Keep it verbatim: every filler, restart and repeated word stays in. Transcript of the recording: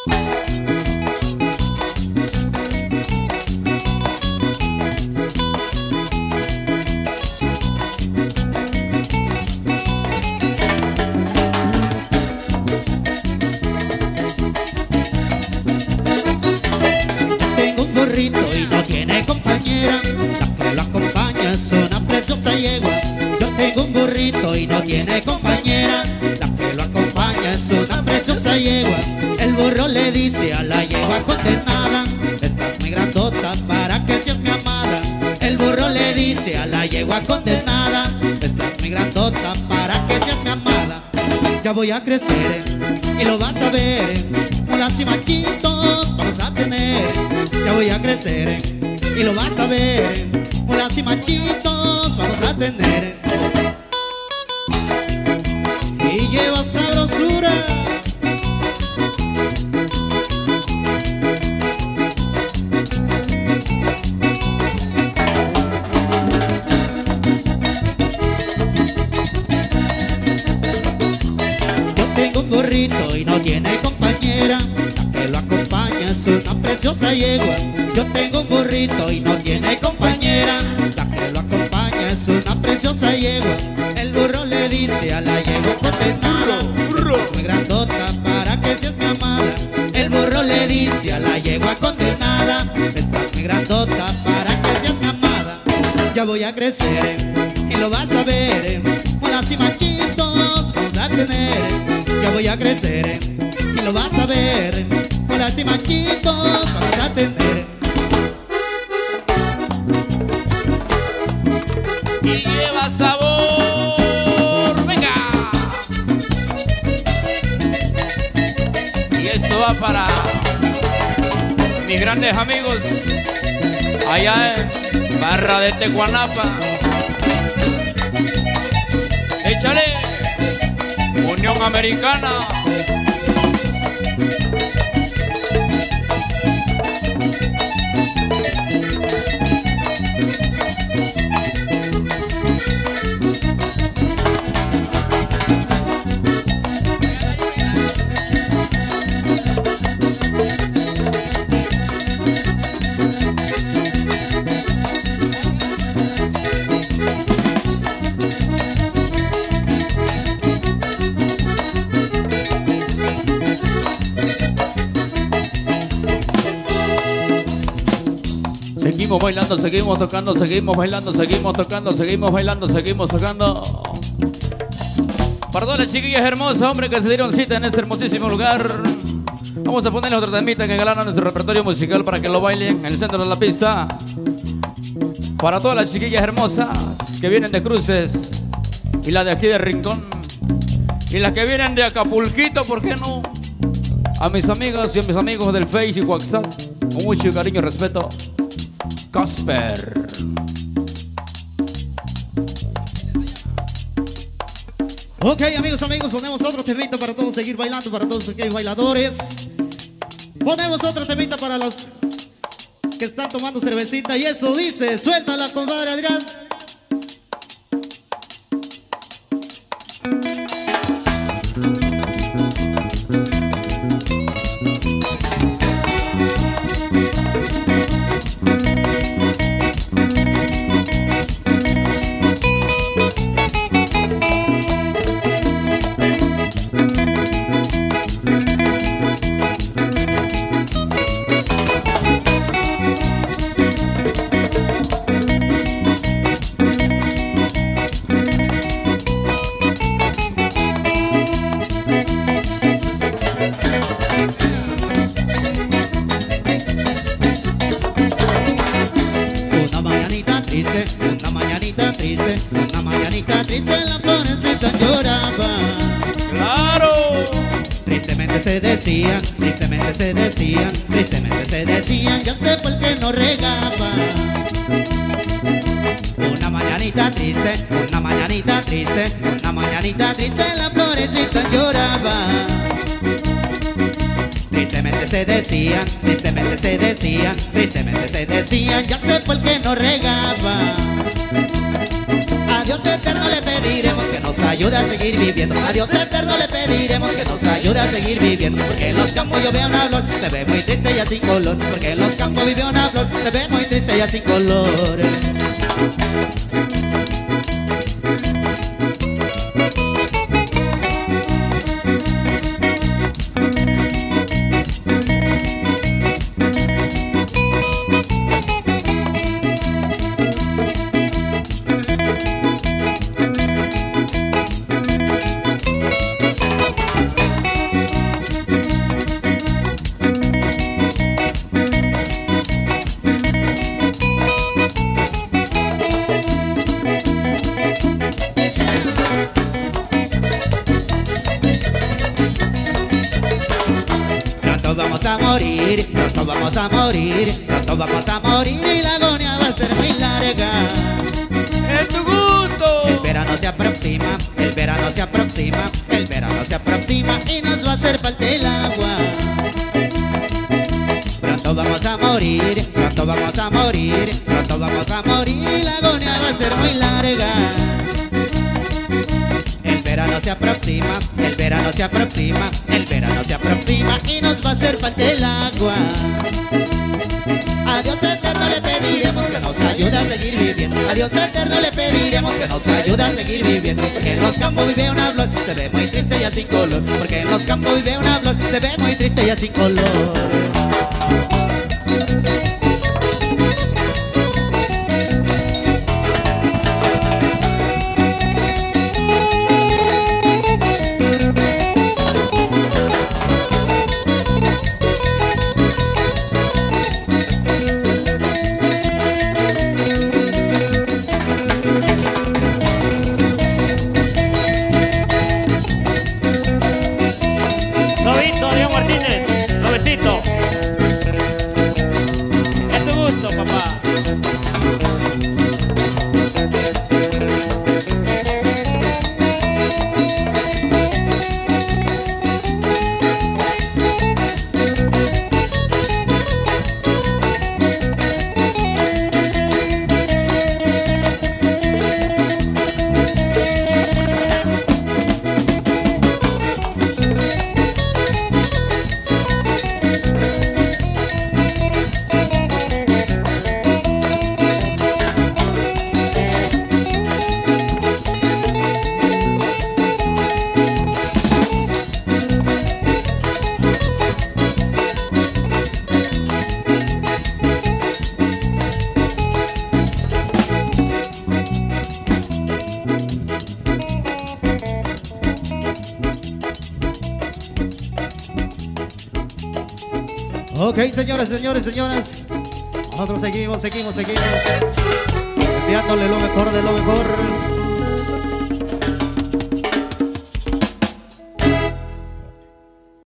Tengo un burrito y no tiene compañera, la que lo acompaña es una preciosa yegua. Yo tengo un burrito y no tiene compañera, la que lo acompaña es una preciosa yegua. El burro le dice a la yegua condenada, estás muy grandota para que seas mi amada. El burro le dice a la yegua condenada, estás muy grandota para que seas mi amada. Ya voy a crecer y lo vas a ver, mulas y machitos vamos a tener. Ya voy a crecer y lo vas a ver, mulas y machitos vamos a tener. Y lleva sabrosura. Yo tengo un burrito y no tiene compañera, la que lo acompaña es una preciosa yegua. Yo tengo un burrito y no tiene compañera, la que lo acompaña es una preciosa yegua. El burro le dice a la yegua condenada, estás muy grandota para que seas mi amada. El burro le dice a la yegua condenada, estás muy grandota para que seas mi amada. Ya voy a crecer y lo vas a ver, mulas y machitos vamos a tener. Ya voy a crecer y lo vas a ver, mulas y machitos vamos a tener. Y lleva sabor, venga. Y esto va para mis grandes amigos allá en Barra de Tecuanapa. Échale, Unión Americana. Seguimos bailando, seguimos tocando, seguimos bailando, seguimos tocando, seguimos bailando, seguimos tocando. Para todas las chiquillas hermosas, hombre, que se dieron cita en este hermosísimo lugar, vamos a ponerle otra temita que engalana nuestro repertorio musical para que lo bailen en el centro de la pista. Para todas las chiquillas hermosas que vienen de Cruces y la de aquí de Rincón y las que vienen de Acapulquito, ¿por qué no? A mis amigas y a mis amigos del Face y WhatsApp, con mucho cariño y respeto, Casper. Ok, amigos, amigos, ponemos otro temita para todos seguir bailando, para todos aquellos bailadores. Ponemos otro temita para los que están tomando cervecita. Y esto dice, suéltala, compadre Adrián. Una mañanita triste, una mañanita triste, la florecita lloraba. ¡Claro! Tristemente se decían, tristemente se decían, tristemente se decían, ya sé por qué no regaba. Una mañanita triste, una mañanita triste, una mañanita triste, la florecita lloraba. Tristemente se decían, tristemente se decían, tristemente se decían, ya sé por qué no regaba. Dios eterno le pediremos que nos ayude a seguir viviendo. A Dios eterno le pediremos que nos ayude a seguir viviendo. Porque en los campos yo veo una flor, se ve muy triste y sin color. Porque en los campos vive una flor, se ve muy triste y sin color. Vamos a morir, pronto vamos a morir, pronto vamos a morir y la agonía va a ser muy larga. ¡Es tu gusto! El verano se aproxima, el verano se aproxima, el verano se aproxima y nos va a hacer falta el agua. Pronto vamos a morir, pronto vamos a morir, pronto vamos a morir y la agonía va a ser muy larga. El verano se aproxima, el verano se aproxima, el verano se aproxima y nos va a hacer falta el agua. A Dios eterno le pediremos que nos ayude a seguir viviendo. A Dios eterno le pediremos que nos ayude a seguir viviendo. Porque en los campos vive una flor, se ve muy triste y sin color. Porque en los campos vive una flor, se ve muy triste y sin color. Sobito, Diego Martínez, nuevecito. Es tu gusto, papá. Ok, señores, señores, señoras, nosotros seguimos, seguimos, seguimos enviándole lo mejor de lo mejor.